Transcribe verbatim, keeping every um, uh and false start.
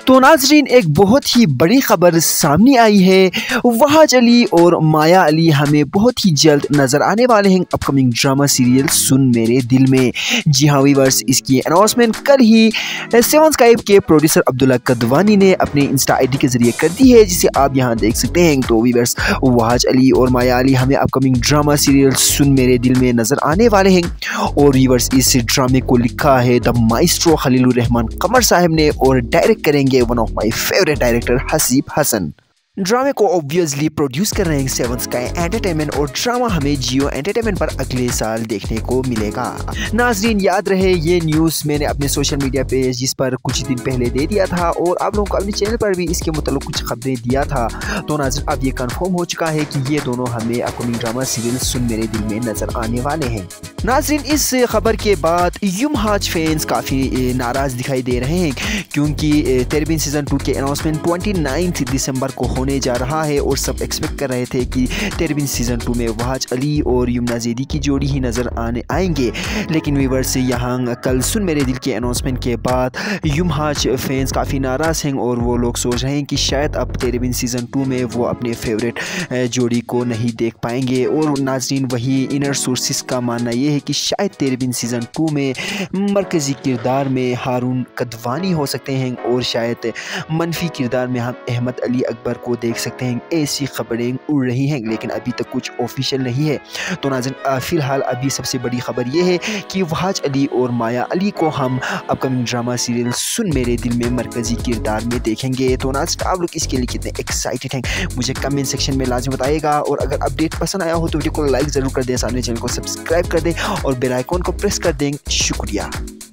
तो नाजरीन, एक बहुत ही बड़ी खबर सामने आई है। वहाज अली और माया अली हमें बहुत ही जल्द नज़र आने वाले हैं अपकमिंग ड्रामा सीरियल सुन मेरे दिल में। जी हाँ वीवर्स, इसकी अनाउंसमेंट कल ही सेवन स्काई के प्रोड्यूसर अब्दुल्ला कदवानी ने अपने इंस्टा आईडी के जरिए कर दी है, जिसे आप यहाँ देख सकते हैं। तो वीवर्स, वहाज अली और माया अली हमें अपकमिंग ड्रामा सीरियल सुन मेरे दिल में नज़र आने वाले हैं। और वीवर्स, इस ड्रामे को लिखा है द माइस्ट्रो खलीलुर रहमान कमर साहब ने और डायरेक्ट करेंगे one of my favourite director Haseeb Hasan. ड्रामे को ऑब्वियसली प्रोड्यूस कर रहे हैं सेवन स्काई एंटरटेनमेंट और ड्रामा हमें जियो एंटरटेनमेंट पर अगले साल देखने को मिलेगा। नाजरीन, याद रहे ये न्यूज़ मैंने अपने सोशल मीडिया पेज जिस पर कुछ दिन पहले दे दिया था और आप लोगों को अपने चैनल पर भी इसके मतलब कुछ खबरें दिया था। तो नाजरीन, अब ये कंफर्म हो चुका है कि ये दोनों हमें अपकमिंग ड्रामा सीरियल सुन मेरे दिल में नजर आने वाले हैं। नाजरीन, इस खबर के बाद युमहाज फैंस काफ़ी नाराज़ दिखाई दे रहे हैं, क्योंकि तेरहवीं सीज़न टू के अनाउंसमेंट ट्वेंटी नाइन्थ दिसंबर को होने जा रहा है और सब एक्सपेक्ट कर रहे थे कि तेरहवीं सीज़न टू में वहाज अली और यमुना जैदी की जोड़ी ही नज़र आने आएंगे। लेकिन वीवर्स, यहाँ कल सुन मेरे दिल के अनाउंसमेंट के बाद युमहाज फैंस काफ़ी नाराज़ हैं और वो लोग सोच रहे हैं कि शायद अब तेरहवीं सीज़न टू में वो अपने फेवरेट जोड़ी को नहीं देख पाएंगे। और नाजरीन, वही इनर सोर्सेस का मानना ये है कि शायद तेरहवीं सीज़न टू में मरकज़ी किरदार में हारून कदवानी हो सकते हैं और शायद मनफी किरदार में हम अहमद अली अकबर को देख सकते हैं। ऐसी खबरें उड़ रही हैं, लेकिन अभी तक कुछ ऑफिशियल नहीं है। तो नाज़रीन, फ़िलहाल अभी सबसे बड़ी खबर यह है कि वहाज अली और माया अली को हम अपकमिंग ड्रामा सीरियल सुन मेरे दिल में मरकज़ी किरदार में देखेंगे। तो नाज़रीन, आप लोग इसके लिए कितने एक्साइटेड हैं मुझे कमेंट सेक्शन में लाजमी बताइएगा। और अगर अपडेट पसंद आया हो तो वीडियो को लाइक ज़रूर कर दें, सामने चैनल को सब्सक्राइब कर दें और बेल आइकॉन को प्रेस कर दें। शुक्रिया।